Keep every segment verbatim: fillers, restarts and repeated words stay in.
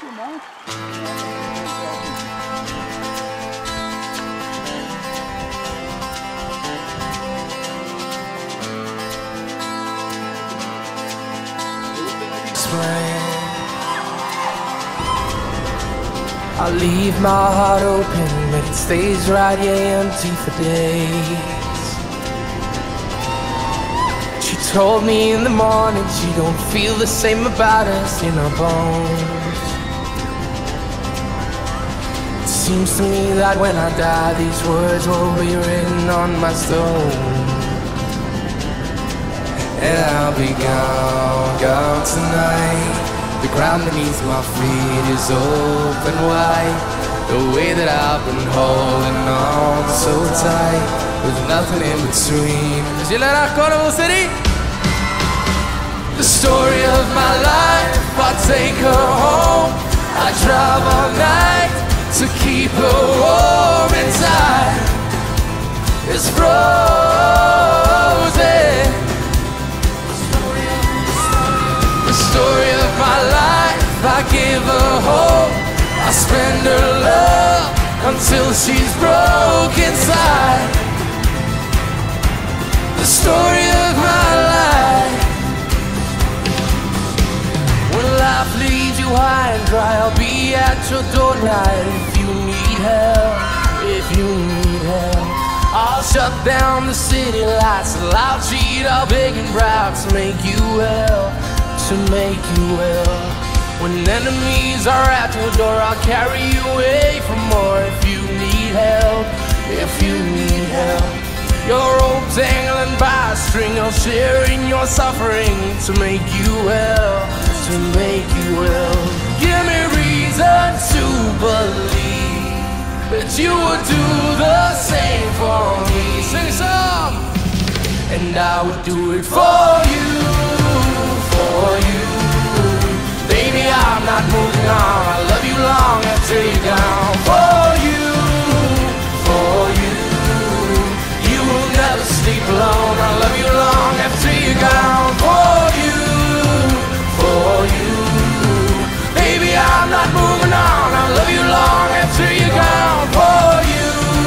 I leave my heart open, but it stays right here empty for days. She told me in the morning she don't feel the same about us in her bones. It seems to me that when I die these words will be written on my stone. And I'll be gone, gone tonight. The ground beneath my feet is open wide. The way that I've been holding on so tight, with nothing in between. Je l'ai raccolto, city. The story of my life, I take her home. I drive all night to keep her warm inside. It's frozen. The story of my life, I give her hope. I spend her love until she's broke inside. The story of my life. When life leaves you high and dry, I'll be at your door tonight. If you need help, if you need help, I'll shut down the city lights. I'll cheat, I'll beg and bribe to make you well, to make you well. When enemies are at your door, I'll carry you away from more. If you need help, if you need help, your rope dangling by a string, I'll share in your suffering to make you well, to make you well. Give me reason to believe that you would do the same for me. Sing a song. And I would do it for you, for you. Baby, I'm not moving on. I love you long after you're gone. For you, for you. You will never sleep alone. I love you long after you're gone. For you, for you. Baby, I'm not moving on. I love you long after you're gone. For you,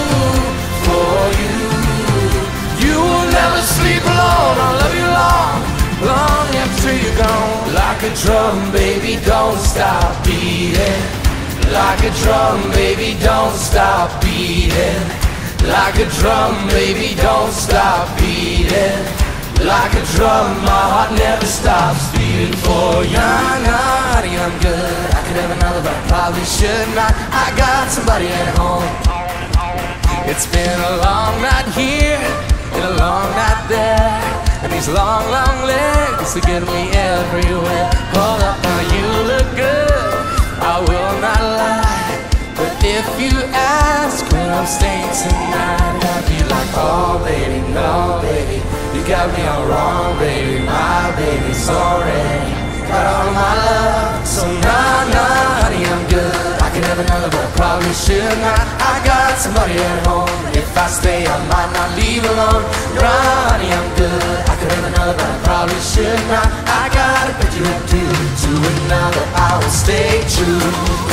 for you. You will never sleep alone. I love you long, long after you're gone. Like a drum, baby, don't stop beating. Like a drum, baby, don't stop beating. Like a drum, baby, don't stop beating. Like a drum, my heart never stops beating for you. Nah, nah, honey, I'm good. I could have another, but I probably should not. I got somebody at home. It's been a long night here and a long night there, and these long, long legs to get me everywhere. Hold up, now you look good, I will not lie. But if you ask where I'm staying tonight, I'd be like, oh baby, no baby, you got me all wrong, baby. My baby's already got all my love. So nah, nah, honey, I'm good. I can have another, but I probably should not. I got somebody at home. If I stay, I might not leave alone. Nah, honey, I'm good. I could have another, but I probably should not. I gotta put you up to, to another. I will stay true.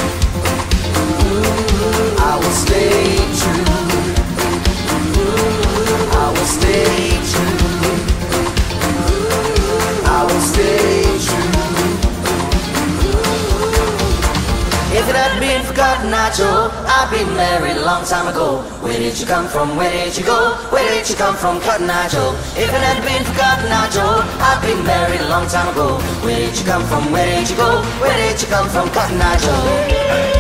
I will stay true. I will stay true. I will stay true. If it had been for Cotton Eye Joe, I'd been married a long time ago. Where did you come from? Where did you go? Where did you come from, Cotton Eye Joe? If it had been for Cotton Eye Joe, I'd been married a long time ago. Where did you come from? Where did you go? Where did you come from, Cotton Eye Joe?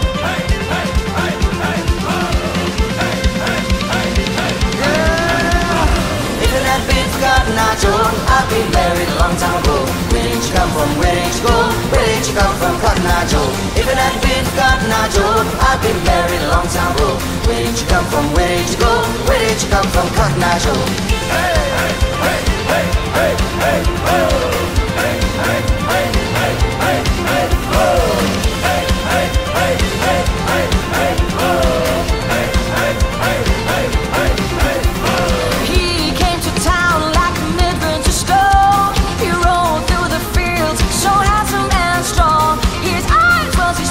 Cotton Eye Joe, I've been married a long time ago. Where did you come from? Where did you go? Where did you come from, Cotton Eye Joe? If it hadn't been for Cotton Eye Joe, I've been married a long time ago. Where did you come from? Where did you go? Where did you come from, Cotton Eye Joe? Hey, hey, hey, hey, hey, hey, oh. Hey, hey, hey, hey, hey, hey, oh. Hey, hey, hey, hey, hey, hey, oh. Hey, hey, hey, hey, hey, hey, oh. He came to town like a midwinter storm. He rode through the fields, so handsome and strong. His eyes was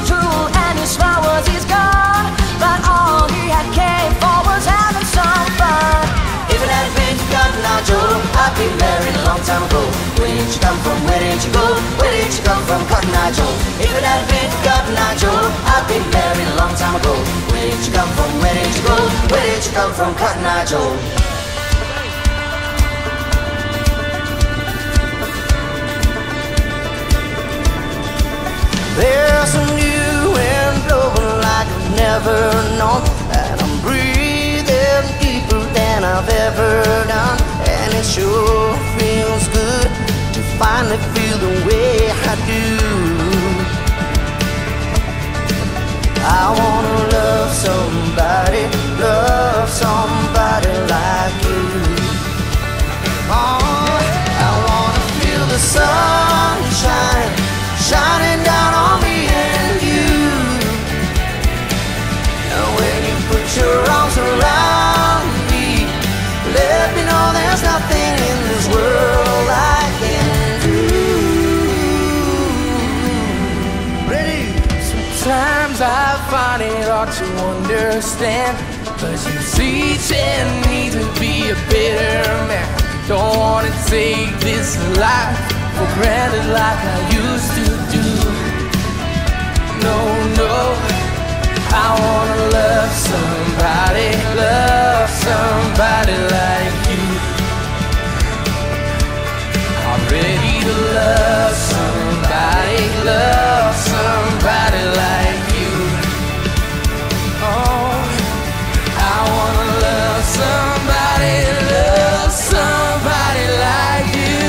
Eye Joe. If it had been Cotton Eye Joe, I'd been married a long time ago. Where did you come from? Where did you go? Where did you come from, Cotton Eye Joe? There's a new wind blowing like I've never known, and I'm breathing deeper than I've ever done. And it sure feels good to finally feel the way I do. I wanna love somebody, love somebody like you. Oh, I wanna feel the sunshine shining down on me and you. And when you put your arms around me, let me know there's nothing in this world I can do. Ready? Sometimes I find it hard to understand, but you teaching me to be a better man. Don't wanna take this life for granted like I used to do. No, no, I wanna love somebody, love somebody like you. I'm ready to love somebody, love somebody like you. Oh, I wanna love somebody, love somebody like you.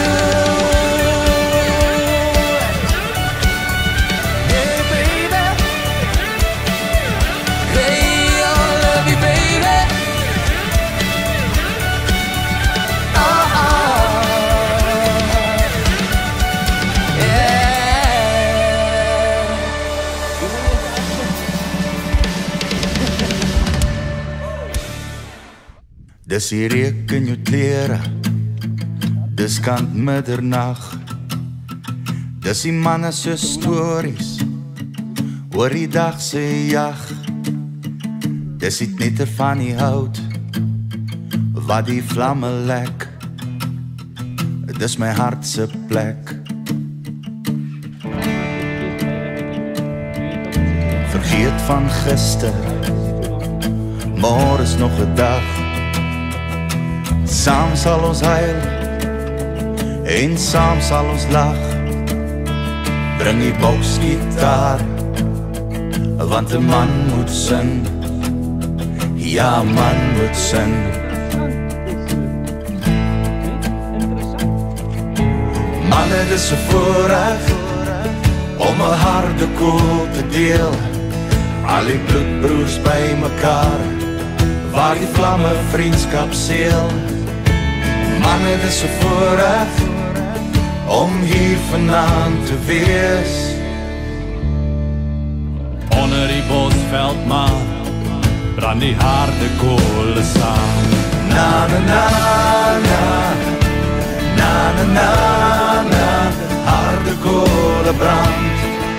Dis die reuk in jou klere, dis kant middernag. Dis die manne se stories oor die dag se jag. Dis die knitter van die hout wat die vlamme lek. Dis my hart se plek. Vergeet van gister, môre is nog 'n dag. Saam sal ons huil en saam sal ons lag. Bring die boksgitaar, want 'n man moet sing. Ja, man moet sing. Manne, dis 'n voorreg om 'n harde koel te deel. Al die bloedbroers by mekaar, waar die vlamme vriendskap seël. Manne, dis 'n voorreg om hier vanaand te wees. Onder die bosveldmaan brand die harde kolle saam. Na na na na, na na na na, harde kolle brand.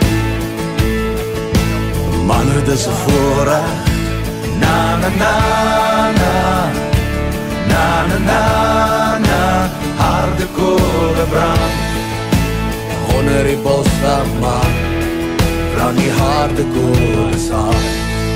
Manne, dis 'n voorreg. Na na na na, na na na na, harde kolle brand. Onder die bosveldmaan brand die harde kolle saam.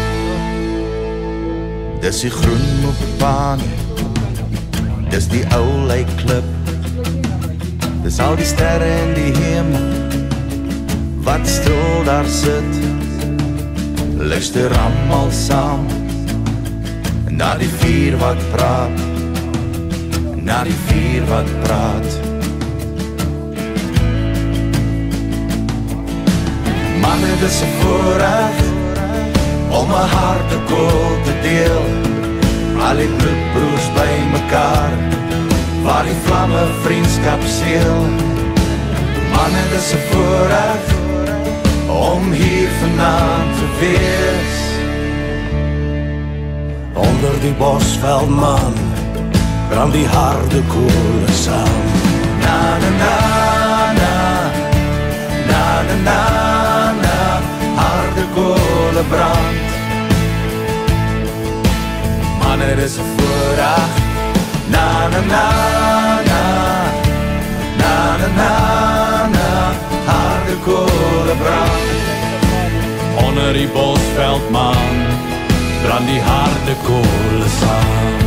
Dis die groen op die baan, dis die ou lijkklip. Dis al die sterre in die hemel wat stil daar sit. Luister almal saam na die vuur wat praat, na die vuur wat praat. Manne, dis 'n voorreg om 'n harde koel te deel. Al die bloedbroers by mekaar, waar die vlamme vriendskap seël. Manne, dis 'n voorreg om hier vanaand te wees. Onder die bosveldmaan brand die harde koele saam. Na na na na, na na na na, harde koele brand. Manne, dis 'n voorreg. Na na na na, na na na na, harde koele brand. onder die bosveldman brand die harde kolen saam.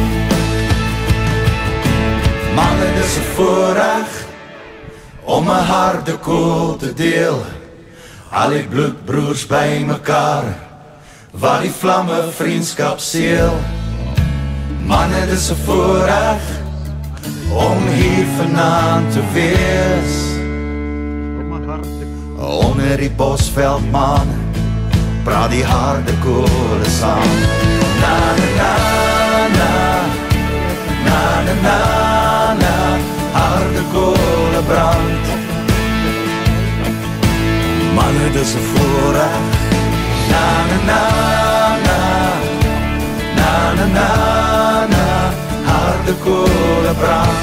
Manne, dis 'n voorreg om 'n harde koel te deel. Al die bloedbroers by mekaar, waar die vlamme vriendskap seël. Manne, dis 'n voorreg om hier vanaand te wees. Onder die bosveldman praat die harde kolen saam. Na na na na, na na na na, harde kolen brand. Manne, dis 'n voorreg. Na na na na, na na na na, harde kolen brand.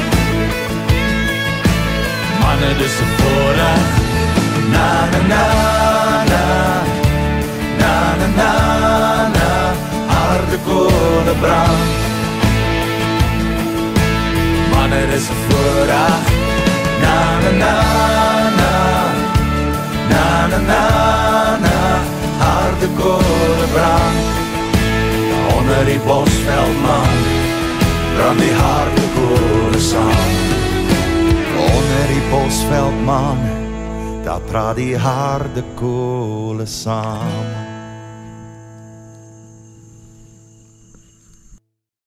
Manne, dis 'n voorreg. Na na na na, na na na na, harde kolen brand. Manne, dis 'n voorreg. Na na na na, na na na na, harde kolen brand. Onder die bosveldman brand die harde kolen saam. Onder die bosveldman, daar praat die harde kolen saam.